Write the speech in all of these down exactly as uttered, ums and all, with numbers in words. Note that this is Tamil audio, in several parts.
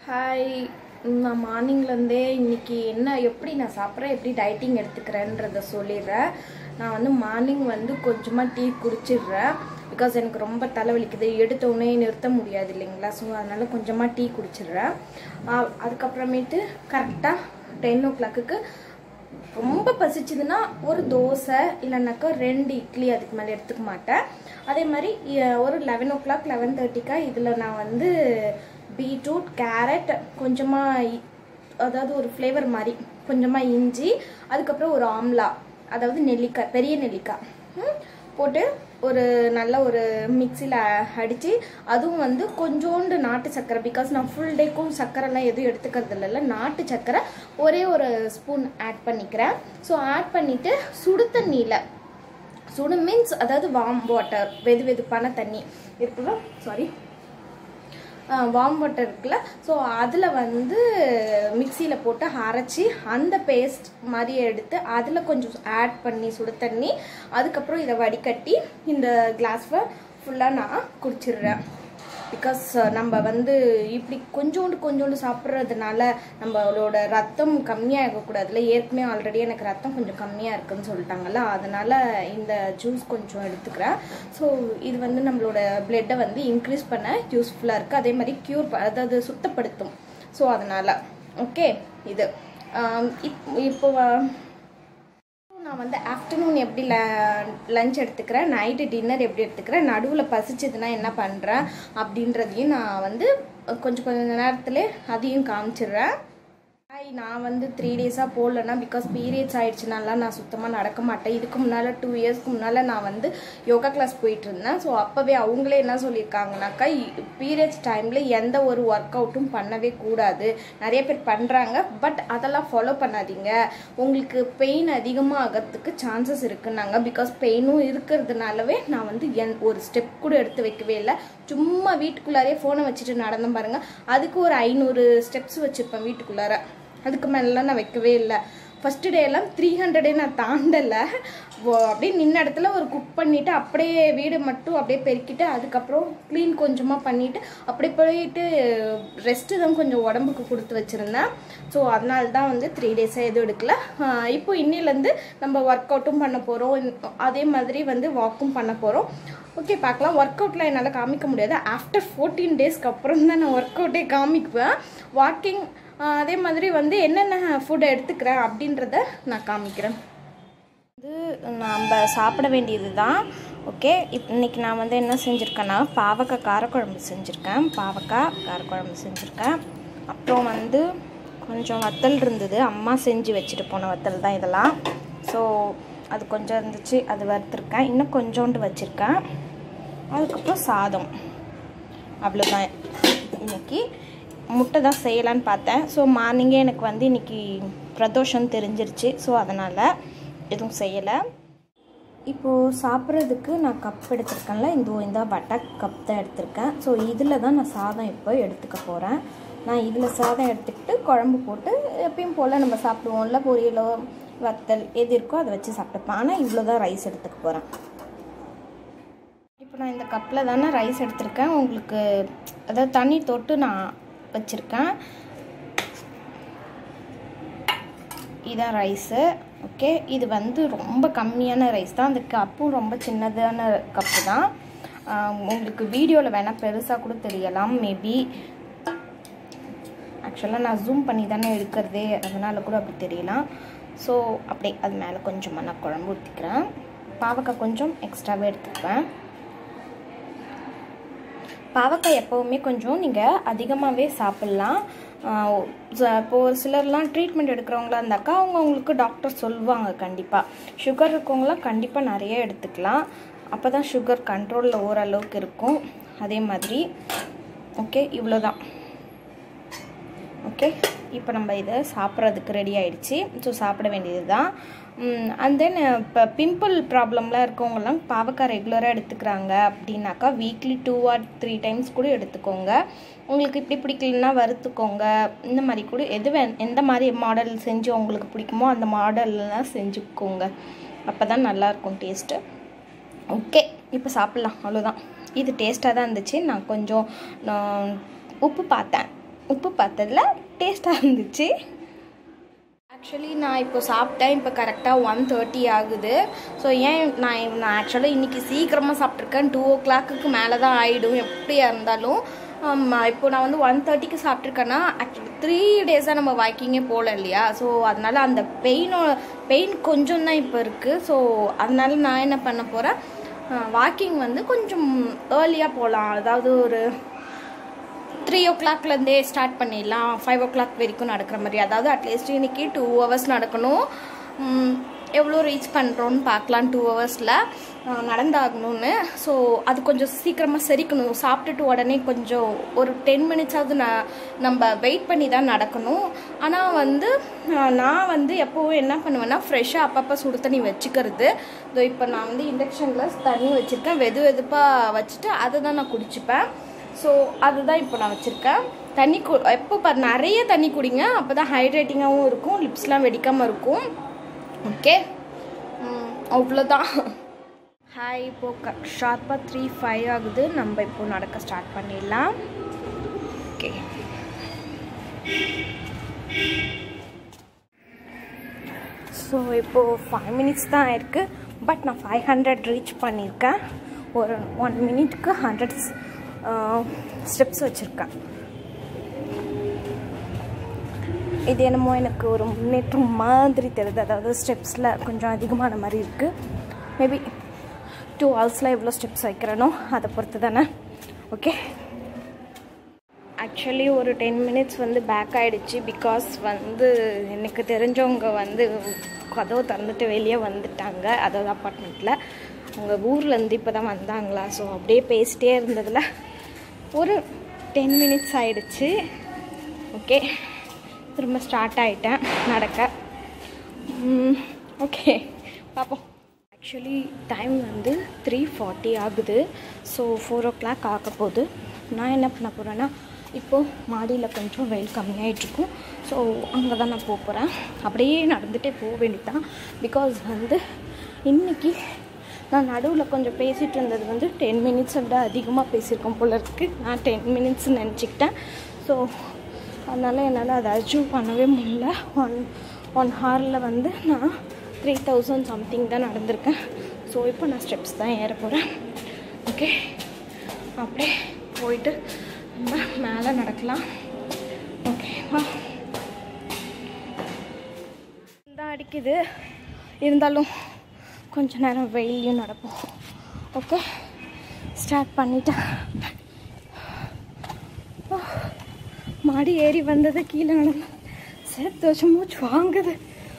ஹாய். நான் மார்னிங்லேருந்தே இன்றைக்கி என்ன எப்படி நான் சாப்பிட்றேன், எப்படி டயட்டிங் எடுத்துக்கிறேன்றதை சொல்லிடுறேன். நான் வந்து மார்னிங் வந்து கொஞ்சமாக டீ குடிச்சிடுறேன். பிகாஸ் எனக்கு ரொம்ப தலைவலிக்குது, எடுத்தோடனே நிறுத்த முடியாது இல்லைங்களா. ஸோ அதனால் கொஞ்சமாக டீ குடிச்சிடுறேன். அதுக்கப்புறமேட்டு கரெக்டாக டென் ஓ கிளாக்குக்கு ரொம்ப பசிச்சுதுன்னா ஒரு தோசை இல்லைனாக்கா ரெண்டு இட்லி, அதுக்கு மேலே எடுத்துக்க மாட்டேன். அதே மாதிரி ஒரு லெவன் ஓ கிளாக் லெவன் தேர்ட்டிக்கா இதில் நான் வந்து பீட்ரூட், கேரட், கொஞ்சமாக அதாவது ஒரு ஃப்ளேவர் மாதிரி கொஞ்சமாக இஞ்சி, அதுக்கப்புறம் ஒரு ஆம்லா, அதாவது நெல்லிக்காய், பெரிய நெல்லிக்காய் போட்டு ஒரு நல்ல ஒரு மிக்சியில் அடித்து, அதுவும் வந்து கொஞ்சோண்டு நாட்டு சர்க்கரை, பிகாஸ் நான் ஃபுல் டேக்கும் சர்க்கரைலாம் எதுவும் எடுத்துக்கிறது இல்லைல்ல, நாட்டு சர்க்கரை ஒரே ஒரு ஸ்பூன் ஆட் பண்ணிக்கிறேன். ஸோ ஆட் பண்ணிவிட்டு சுடு தண்ணியில், சுடு மீன்ஸ் அதாவது வார்ம் வாட்டர், வெது வெதுப்பான தண்ணி இருக்குல்ல, சாரி வார்ம் வாட்டர் இருக்குல்ல, ஸோ அதில் வந்து மிக்சியில் போட்டு அரைச்சி அந்த பேஸ்ட் மாதிரி எடுத்து அதில் கொஞ்சம் ஆட் பண்ணி சுடு தண்ணி, அதுக்கப்புறம் இதை வடிகட்டி இந்த கிளாஸில் ஃபுல்லாக நான் குடிச்சிடுறேன். பிகாஸ் நம்ம வந்து இப்படி கொஞ்சோண்டு கொஞ்சோண்டு சாப்பிட்றதுனால நம்மளோட ரத்தம் கம்மியாகக்கூடாதுல. ஏற்கனவே ஆல்ரெடி எனக்கு ரத்தம் கொஞ்சம் கம்மியாக இருக்குன்னு சொல்லிட்டாங்கல்ல, அதனால் இந்த ஜூஸ் கொஞ்சம் எடுத்துக்கிறேன். ஸோ இது வந்து நம்மளோட பிளட்டை வந்து இன்க்ரீஸ் பண்ண யூஸ்ஃபுல்லாக இருக்குது. அதே மாதிரி க்யூர், அதாவது சுத்தப்படுத்தும். ஸோ அதனால் ஓகே. இது இப்போ நான் வந்து ஆஃப்டர்நூன் எப்படி ல லஞ்ச் எடுத்துக்கிறேன், நைட்டு டின்னர் எப்படி எடுத்துக்கிறேன், நடுவில் பசிச்சதுன்னா என்ன பண்ணுறேன் அப்படின்றதையும் நான் வந்து கொஞ்சம் கொஞ்சம் நேரத்தில் அதையும் காமிச்சிடுறேன். நான் வந்து த்ரீ டேஸாக போடலன்னா பிகாஸ் பீரியட்ஸ் ஆகிடுச்சுனால நான் சுத்தமாக நடக்க மாட்டேன். இதுக்கு முன்னால் டூ இயர்ஸ்க்கு முன்னால் நான் வந்து யோகா கிளாஸ் போயிட்டு இருந்தேன். ஸோ அப்போவே அவங்களே என்ன சொல்லியிருக்காங்கனாக்கா, பீரியட்ஸ் டைமில் எந்த ஒரு ஒர்க் அவுட்டும் பண்ணவே கூடாது. நிறைய பேர் பண்ணுறாங்க, பட் அதெல்லாம் ஃபாலோ பண்ணாதீங்க, உங்களுக்கு பெயின் அதிகமாக ஆகிறதுக்கு சான்சஸ் இருக்குன்னாங்க. பிகாஸ் பெயினும் இருக்கிறதுனாலவே நான் வந்து என் ஒரு ஸ்டெப் கூட எடுத்து வைக்கவே இல்லை. சும்மா வீட்டுக்குள்ளாரே ஃபோனை வச்சுட்டு நடந்தேன் பாருங்கள். அதுக்கு ஒரு ஐநூறு ஸ்டெப்ஸ் வச்சுருப்பேன் வீட்டுக்குள்ளார, அதுக்கு மேலாம் நான் வைக்கவே இல்லை. ஃபஸ்ட்டு டே எல்லாம் த்ரீ ஹண்ட்ரடே நான் தாண்டலை. அப்படியே நின்ன இடத்துல ஒரு குக் பண்ணிவிட்டு அப்படியே வீடு மட்டும் அப்படியே பெருக்கிட்டு அதுக்கப்புறம் க்ளீன் கொஞ்சமாக பண்ணிவிட்டு அப்படியே போயிட்டு ரெஸ்ட்டு தான் கொஞ்சம் உடம்புக்கு கொடுத்து வச்சுருந்தேன். ஸோ அதனால தான் வந்து த்ரீ டேஸாக எதுவும் எடுக்கல. இப்போ இன்னிலேருந்து நம்ம ஒர்க் அவுட்டும் பண்ண போகிறோம், அதே மாதிரி வந்து வாக்கும் பண்ண போகிறோம். ஓகே, பார்க்கலாம். ஒர்க் அவுட்டில் என்னால் காமிக்க முடியாது. ஆஃப்டர் ஃபோர்டீன் டேஸ்க்கு அப்புறம் தான் நான் ஒர்க் அவுட்டே காமிக்குவேன். வாக்கிங் அதே மாதிரி வந்து என்னென்ன ஃபுட் எடுத்துக்கிறேன் அப்படின்றத நான் காமிக்கிறேன். இது நம்ம சாப்பிட வேண்டியது தான். ஓகே, இப் இன்றைக்கி நான் வந்து என்ன செஞ்சுருக்கேன்னா, பாவக்காய் காரக்குழம்பு செஞ்சுருக்கேன். பாவக்காய் காரக்குழம்பு செஞ்சுருக்கேன். அப்புறம் வந்து கொஞ்சம் வத்தல் இருந்தது, அம்மா செஞ்சு வச்சுட்டு போன வத்தல் தான் இதெல்லாம். ஸோ அது கொஞ்சம் இருந்துச்சு, அது வறுத்துருக்கேன். இன்னும் கொஞ்சோண்டு வச்சுருக்கேன். அதுக்கப்புறம் சாதம், அவ்வளோதான். இன்றைக்கி முட்டை தான் செய்யலான்னு பார்த்தேன். ஸோ மார்னிங்கே எனக்கு வந்து இன்றைக்கி பிரதோஷம் தெரிஞ்சிருச்சு. ஸோ அதனால் எதுவும் செய்யலை. இப்போது சாப்பிட்றதுக்கு நான் கப் எடுத்துருக்கேன்ல, இந்த இந்த வட்டை கப் தான் எடுத்திருக்கேன். ஸோ இதில் தான் நான் சாதம் இப்போ எடுத்துக்க போகிறேன். நான் இதில் சாதம் எடுத்துக்கிட்டு குழம்பு போட்டு எப்பயும் போல் நம்ம சாப்பிடுவோம்ல, பொரியலோ வத்தல் எது இருக்கோ அதை வச்சு சாப்பிட்டுப்பேன். ஆனால் இவ்வளோ தான் ரைஸ் எடுத்துக்க போகிறேன். இப்போ நான் இந்த கப்பில் தானே ரைஸ் எடுத்திருக்கேன். உங்களுக்கு அதாவது தண்ணி தொட்டு நான் வச்சுருக்கேன். இதான் ரைஸு. ஓகே, இது வந்து ரொம்ப கம்மியான ரைஸ் தான். அந்த கப்பும் ரொம்ப சின்னதான கப்பு தான். உங்களுக்கு வீடியோவில் வேணால் பெருசாக கூட தெரியலாம் மேபி. ஆக்சுவலாக நான் ஜூம் பண்ணி தானே எடுக்கிறதே, அதனால் கூட அப்படி தெரியலாம். ஸோ அப்படியே அது மேலே கொஞ்சமாக நான் குழம்பு ஊற்றிக்கிறேன். பாவக்காய் கொஞ்சம் எக்ஸ்ட்ராவே எடுத்துக்குவேன். பாவக்காய் எப்போவுமே கொஞ்சம் நீங்கள் அதிகமாகவே சாப்பிட்லாம். இப்போது ஒரு சிலர்லாம் ட்ரீட்மெண்ட் எடுக்கிறவங்களா இருந்தாக்கா அவங்க அவங்களுக்கு டாக்டர் சொல்லுவாங்க கண்டிப்பாக. சுகர் இருக்கவங்களாம் கண்டிப்பாக நிறைய எடுத்துக்கலாம், அப்போ தான் சுகர் கண்ட்ரோலில் ஓரளவுக்கு இருக்கும். அதே மாதிரி ஓகே, இவ்வளோ தான். ஓகே, இப்போ நம்ம இதை சாப்பிட்றதுக்கு ரெடி ஆகிடுச்சு. ஸோ சாப்பிட வேண்டியது தான். அண்ட் தென் இப்போ பிம்பிள் ப்ராப்ளம்லாம் இருக்கவங்கலாம் பாவக்காய் ரெகுலராக எடுத்துக்கிறாங்க அப்படின்னாக்கா weekly two or three times கூட எடுத்துக்கோங்க. உங்களுக்கு இப்படி பிடிக்கலன்னா வறுத்துக்கோங்க. இந்த மாதிரி கூட எது வே எந்த மாதிரி மாடல் செஞ்சு உங்களுக்கு பிடிக்குமோ அந்த மாடல்லாம் செஞ்சுக்கோங்க, அப்போ தான் நல்லாயிருக்கும் டேஸ்ட்டு. ஓகே, இப்போ சாப்பிட்லாம், அவ்வளோதான். இது டேஸ்ட்டாக தான் இருந்துச்சு. நான் கொஞ்சம் உப்பு பார்த்தேன், உப்பு பார்த்ததில் டேஸ்ட்டாக இருந்துச்சு. ஆக்சுவலி நான் இப்போ சாப்பிட்டேன். இப்போ கரெக்டாக ஒன் தேர்ட்டி ஆகுது. ஸோ ஏன் நான் நான் ஆக்சுவலாக இன்றைக்கி சீக்கிரமாக சாப்பிட்ருக்கேன். டூ ஓ கிளாக்கு மேலே தான் ஆகிடும் எப்படியா இருந்தாலும். இப்போ நான் வந்து ஒன் தேர்ட்டிக்கு சாப்பிட்ருக்கேன்னா ஆக்சுவலி த்ரீ டேஸாக நம்ம வாக்கிங்கே போகல இல்லையா. ஸோ அதனால் அந்த பெயினோ பெயின் கொஞ்சம் தான் இப்போ இருக்குது. ஸோ அதனால நான் என்ன பண்ண போகிறேன், வாக்கிங் வந்து கொஞ்சம் ஏர்லியாக போகலாம். அதாவது ஒரு த்ரீ ஓ கிளாக்லேருந்தே ஸ்டார்ட் பண்ணிடலாம், ஃபைவ் ஓ கிளாக் வரைக்கும் நடக்கிற மாதிரி. அதாவது அட்லீஸ்ட் இன்றைக்கி டூ ஹவர்ஸ் நடக்கணும். எவ்வளோ ரீச் பண்ணுறோன்னு பார்க்கலாம் டூ ஹவர்ஸில் நடந்தாகணும்னு. ஸோ அது கொஞ்சம் சீக்கிரமாக செரிக்கணும். சாப்பிட்டுட்டு உடனே கொஞ்சம் ஒரு டென் மினிட்ஸாவது நான் நம்ம வெயிட் பண்ணி தான் நடக்கணும். ஆனால் வந்து நான் வந்து எப்போவும் என்ன பண்ணுவேன்னா ஃப்ரெஷ்ஷாக அப்பப்போ சுடு தண்ணி வச்சுக்கிறது. இதோ இப்போ நான் வந்து இண்டக்ஷனில் தண்ணி வச்சுருக்கேன். வெது வெதுப்பாக வச்சுட்டு அதை தான் நான் குடிச்சுப்பேன். ஸோ அதுதான் இப்போ நான் வச்சுருக்கேன். தண்ணி கு எப்போ பாரு நிறைய தண்ணி குடிங்க, அப்போ தான் ஹைட்ரேட்டிங்காகவும் இருக்கும், லிப்ஸ்லாம் வெடிக்காமல் இருக்கும். ஓகே, அவ்வளோதான். ஹாய், இப்போது ஷார்ப்பாக த்ரீ ஃபைவ் ஆகுது. நம்ம இப்போது நடக்க ஸ்டார்ட் பண்ணிடலாம். ஓகே, ஸோ இப்போது ஃபைவ் மினிட்ஸ் தான் ஆயிருக்கு. பட் நான் ஃபைவ் ஹண்ட்ரட் ரீச் பண்ணியிருக்கேன். ஒரு ஒன் மினிட்க்கு ஹண்ட்ரட் ஸ்டெப்ஸ் வச்சுருக்கேன். இது என்னமோ எனக்கு ஒரு முன்னேற்றம் மாதிரி தெரியுது. அதாவது ஸ்டெப்ஸில் கொஞ்சம் அதிகமான மாதிரி இருக்குது. மேபி டூ ஹவர்ஸில் எவ்வளோ ஸ்டெப்ஸ் வைக்கிறேனோ அதை பொறுத்து தானே. ஓகே, ஆக்சுவலி ஒரு டென் மினிட்ஸ் வந்து பேக் ஆகிடுச்சு. பிகாஸ் வந்து எனக்கு தெரிஞ்சவங்க வந்து கதவை திறந்துட்டு வெளியே வந்துட்டாங்க. அதாவது அப்பார்ட்மெண்ட்டில் அவங்க ஊர்லேருந்து இப்போ தான் வந்தாங்களா. ஸோ அப்படியே பேசிட்டே இருந்ததில் ஒரு டென் மினிட்ஸ் ஆகிடுச்சு. ஓகே, திரும்ப ஸ்டார்ட் ஆகிட்டேன் நடக்க. ஓகே, பார்ப்போம். ஆக்சுவலி டைம் வந்து த்ரீ ஃபார்ட்டி ஆகுது. ஸோ ஃபோர் ஓ கிளாக் ஆக போகுது. நான் என்ன பண்ண போகிறேன்னா, இப்போது மாடியில் கொஞ்சம் வெயில் கம்மியாகிட்ருக்கும். ஸோ அங்கே தான் நான் போக போகிறேன். அப்படியே நடந்துகிட்டே போக வேண்டியதான். பிகாஸ் வந்து இன்றைக்கி நான் நடுவில் கொஞ்சம் பேசிகிட்டு இருந்தது வந்து டென் மினிட்ஸை விட அதிகமாக பேசியிருக்கோம் போல இருக்குது. நான் டென் மினிட்ஸ் நினச்சிக்கிட்டேன். ஸோ அதனால் என்னால் அதை அச்சீவ் பண்ணவே முடியல. ஒன் ஒன் ஹாரில் வந்து நான் த்ரீ தௌசண்ட் சம்திங் தான் நடந்திருக்கேன். ஸோ இப்போ நான் ஸ்டெப்ஸ் தான் ஏற போகிறேன். ஓகே, அப்படியே போயிட்டு நம்ம மேலே நடக்கலாம். ஓகேவா, தான் அடிக்குது. இருந்தாலும் கொஞ்ச நேரம் வெயிலையும் நடப்போம். ஓகே, ஸ்டார்ட் பண்ணிட்டேன். மாடி ஏறி வந்தது, கீழே நடந்து சேர்த்து வச்சு மூச்சு வாங்குது.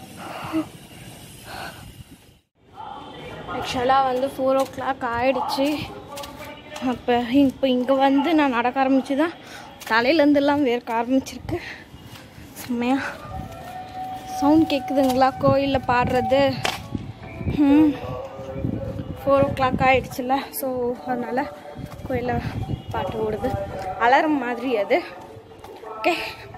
ஆக்சுவலாக வந்து ஃபோர் ஓ கிளாக் ஆகிடுச்சு. அப்போ இப்போ இங்கே வந்து நான் நடக்க ஆரம்பிச்சு தான் தலையிலேருந்துலாம் வேர்க்க ஆரம்பிச்சிருக்கு. செம்மையாக சவுண்ட் கேட்குதுங்களா கோயிலில் பாடுறது? ம் ஃபோர் ஓ கிளாக் ஆகிடுச்சுல. ஸோ அதனால் கோயிலில் பாட்டு ஓடுது, அலாரம் மாதிரி அது. ஓகே,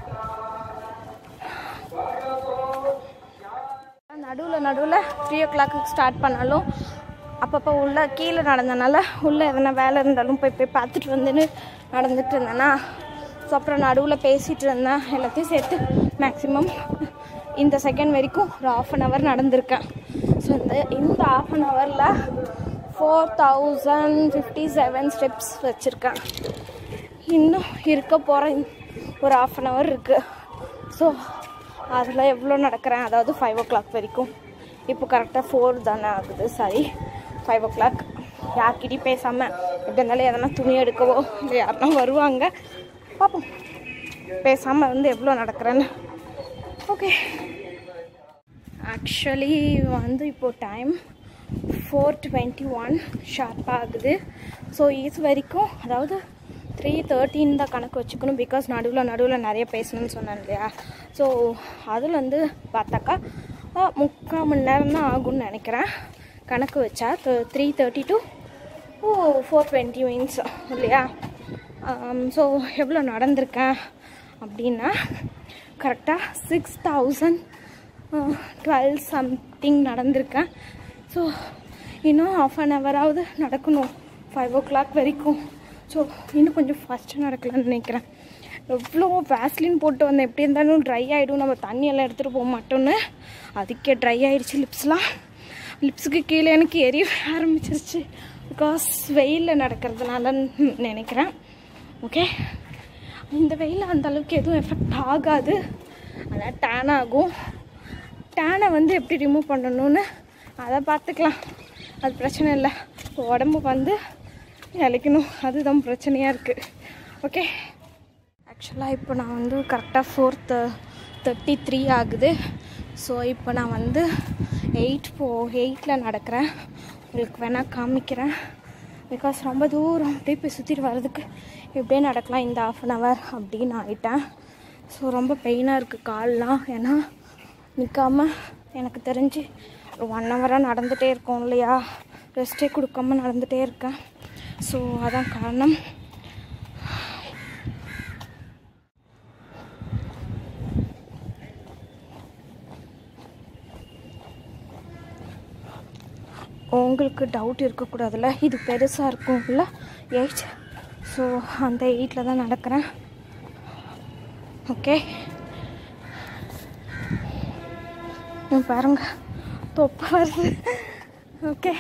நடுவில் நடுவில் த்ரீ ஓ கிளாக்கு ஸ்டார்ட் பண்ணாலும் அப்பப்போ உள்ள கீழே நடந்தனால உள்ளே எதனா வேலை இருந்தாலும் போய் போய் பார்த்துட்டு வந்துன்னு நடந்துட்டு இருந்தேன்னா. ஸோ அப்புறம் நடுவில் பேசிகிட்டு இருந்தேன். எல்லாத்தையும் சேர்த்து மேக்ஸிமம் இந்த செகண்ட் வரைக்கும் ஒரு ஆஃப் அன் ஹவர் நடந்திருக்கேன். ஸோ இந்த இந்த ஆஃப் அன் ஹவரில் four thousand fifty seven steps வச்சுருக்கேன். இன்னும் இருக்க போகிறேன், ஒரு ஆஃப் அன் ஹவர் இருக்குது. ஸோ அதில் எவ்வளோ நடக்கிறேன், அதாவது ஃபைவ் ஓ கிளாக் வரைக்கும். இப்போ கரெக்டாக ஃபோர் தானே ஆகுது, சாரி ஃபைவ் ஓ கிளாக். யார்கிட்டையும் பேசாமல் எப்படினாலும் எதனா துணி எடுக்கவோ இல்லை யாருன்னா வருவாங்க, பார்ப்போம். பேசாமல் வந்து எவ்வளோ நடக்கிறேன்னு. ஓகே, ஆக்சுவலி வந்து இப்போது டைம் ஃபோர் டுவெண்ட்டி ஒன் ஷார்ப்பாக ஆகுது. ஸோ இது வரைக்கும் அதாவது த்ரீ தேர்ட்டின் தான் கணக்கு வச்சுக்கணும். பிகாஸ் நடுவில் நடுவில் நிறைய பேசணும்னு சொன்னேன் இல்லையா. ஸோ அதில் வந்து பார்த்தாக்கா முக்கால் மணி நேரம் தான் ஆகும்னு நினைக்கிறேன் கணக்கு வச்சா. த்ரீ தேர்ட்டி டு ஓ ஃபோர் டுவெண்ட்டி மினிட்ஸ் இல்லையா. ஸோ எவ்வளோ நடந்திருக்கேன் அப்படின்னா கரெக்டாக சிக்ஸ் தௌசண்ட் டுவெல் சம்திங் நடந்திருக்கேன். ஸோ இன்னும் ஆஃப் அன் ஹவராவது நடக்கணும் ஃபைவ் ஓ கிளாக் வரைக்கும். ஸோ இன்னும் கொஞ்சம் ஃபாஸ்ட்டாக நடக்கலாம்னு நினைக்கிறேன். எவ்வளோ வேஸ்லின் போட்டு வந்தேன், எப்படி இருந்தாலும் ட்ரை ஆகிடும், நம்ம தண்ணியெல்லாம் எடுத்துகிட்டு போக மாட்டோன்னு. அதுக்கே ட்ரை ஆகிடுச்சு லிப்ஸ்லாம். லிப்ஸுக்கு கீழே எனக்கு எரிய ஆரம்பிச்சிருச்சு, பிகாஸ் வெயிலில் நடக்கிறதுனாலன்னு நினைக்கிறேன். ஓகே, இந்த வெயில் அந்தளவுக்கு எதுவும் எஃபெக்ட் ஆகாது, ஆனால் டேன் ஆகும். டேனை வந்து எப்படி ரிமூவ் பண்ணணும்னு அதை பார்த்துக்கலாம், அது பிரச்சனை இல்லை. உடம்பு வந்து இழைக்கணும், அதுதான் பிரச்சனையாக இருக்குது. ஓகே, ஆக்சுவலாக இப்போ நான் வந்து கரெக்டாக ஃபோர்த்து தேர்ட்டி த்ரீ ஆகுது. ஸோ இப்போ நான் வந்து எயிட் போ எயிட்டில் நடக்கிறேன். உங்களுக்கு வேணால் காமிக்கிறேன், பிகாஸ் ரொம்ப தூரம் அப்படியே போய் சுற்றிட்டு வர்றதுக்கு எப்படியே நடக்கலாம் இந்த ஆஃப் அன் ஹவர் அப்படின்னு ஆகிட்டேன். ஸோ ரொம்ப பெயினாக இருக்குது கால்லாம், ஏன்னா நிற்காமல் எனக்கு தெரிஞ்சு ஒரு ஒன் ஹவராக நடந்துகிட்டே இருக்கோம் இல்லையா, ரெஸ்ட்டே கொடுக்காமல் நடந்துகிட்டே இருக்கேன். ஸோ அதான் காரணம். உங்களுக்கு டவுட் இருக்கக்கூடாதுல்ல, இது பெருசாக இருக்கும்ல எயிட். ஸோ அந்த எயிட்டில் தான் நடக்கிறேன். ஓகே, பாருங்க தொப்பை வருது. ஓகே,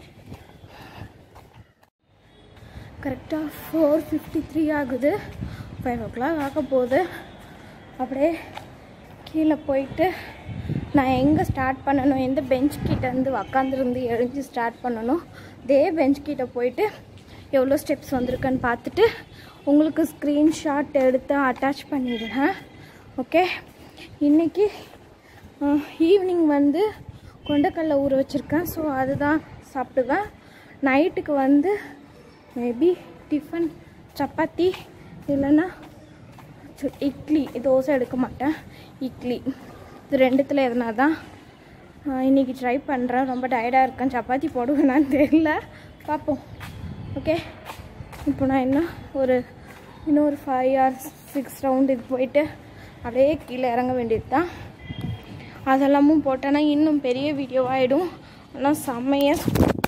கரெக்டாக ஃபோர் ஃபிஃப்டி த்ரீ ஆகுது, ஃபைவ் ஓ கிளாக் ஆக போகுது. அப்படியே கீழே போயிட்டு நான் எங்கே ஸ்டார்ட் பண்ணணும், எந்த பெஞ்ச் கிட்ட இருந்து உக்காந்துருந்து எழுஞ்சி ஸ்டார்ட் பண்ணணும், அதே பெஞ்ச் கிட்ட போயிட்டு எவ்வளோ ஸ்டெப்ஸ் வந்திருக்குன்னு பார்த்துட்டு உங்களுக்கு ஸ்க்ரீன்ஷாட் எடுத்து அட்டாச் பண்ணிடுறேன். ஓகே, இன்றைக்கி ஈவினிங் வந்து கொண்டக்கடலை ஊற வச்சுருக்கேன். ஸோ அதுதான் சாப்பிடுவேன். நைட்டுக்கு வந்து மேபி டிஃபன் சப்பாத்தி இல்லைன்னா இட்லி, தோசை எடுக்க மாட்டேன், இட்லி, இது ரெண்டுத்தில் எதனா தான் இன்றைக்கி ட்ரை பண்ணுறேன். ரொம்ப டயர்டாக இருக்கேன், சப்பாத்தி போடுவேனான்னு தெரியல, பார்ப்போம். ஓகே, இப்போ நான் என்ன ஒரு இன்னொரு ஃபைவ் ஆர் சிக்ஸ் ரவுண்டு இது போயிட்டு அப்படியே கீழே இறங்க வேண்டியது தான். அதெல்லாமும் போட்டேன்னா இன்னும் பெரிய வீடியோவாகிடும். ஆனால் செம்மையாக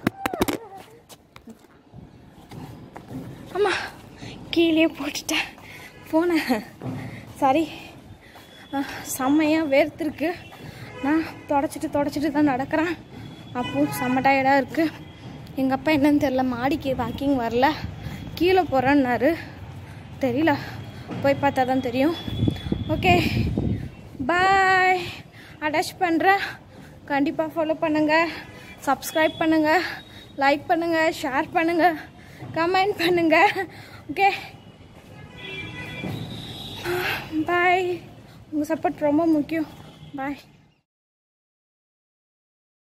ஆமாம் கீழே போட்டுட்டேன் ஃபோனை. சாரி, செம்மையாக வேர்த்துருக்கு. நான் தொடச்சிட்டு தொடச்சிட்டு தான் நடக்கிறேன். அப்போது செம்ம டயர்டாக இருக்குது. எங்கள் அப்பா என்னன்னு தெரில, மாடிக்கு வாக்கிங் வரல, கீழே போகிறேன்னாரு, தெரியல, போய் பார்த்தா தான் தெரியும். ஓகே, பாய். அட்டாச் பண்ணுறேன், கண்டிப்பாக ஃபாலோ பண்ணுங்கள், சப்ஸ்கிரைப் பண்ணுங்கள், லைக் பண்ணுங்கள், ஷேர் பண்ணுங்கள், கமெண்ட் பண்ணுங்கள். Okay, bye. உங்கள் சப்போர்ட் ரொம்ப முக்கியம். பாய்.